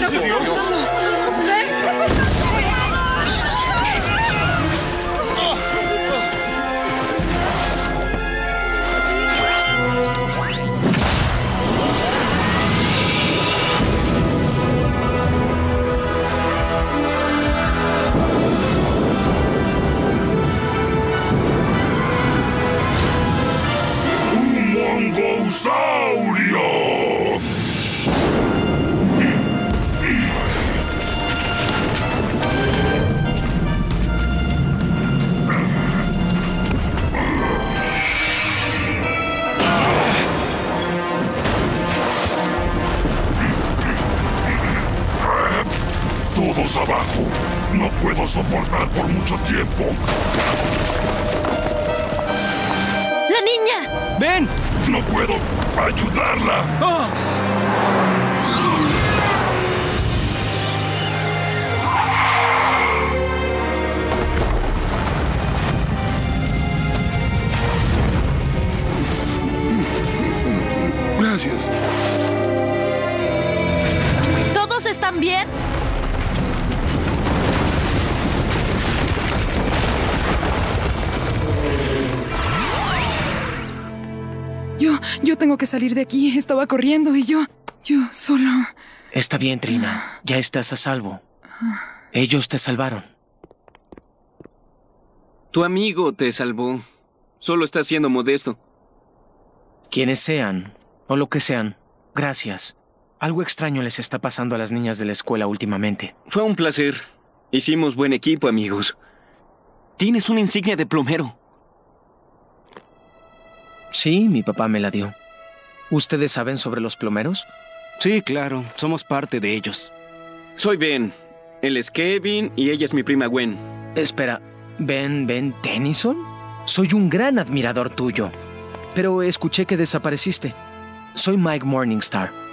gracias a Dios. ¡Mongosaurio! Todos abajo. No puedo soportar por mucho tiempo. ¡La niña! ¡Ven! No puedo ayudarla. ¡Oh! Gracias. ¿Todos están bien? Yo tengo que salir de aquí. Estaba corriendo y yo solo... Está bien, Trina. Ya estás a salvo. Ellos te salvaron. Tu amigo te salvó. Solo está siendo modesto. Quienes sean, o lo que sean, gracias. Algo extraño les está pasando a las niñas de la escuela últimamente. Fue un placer. Hicimos buen equipo, amigos. Tienes una insignia de plomero. Sí, mi papá me la dio. ¿Ustedes saben sobre los plomeros? Sí, claro. Somos parte de ellos. Soy Ben. Él es Kevin y ella es mi prima Gwen. Espera, ¿Ben Tennyson? Soy un gran admirador tuyo. Pero escuché que desapareciste. Soy Mike Morningstar.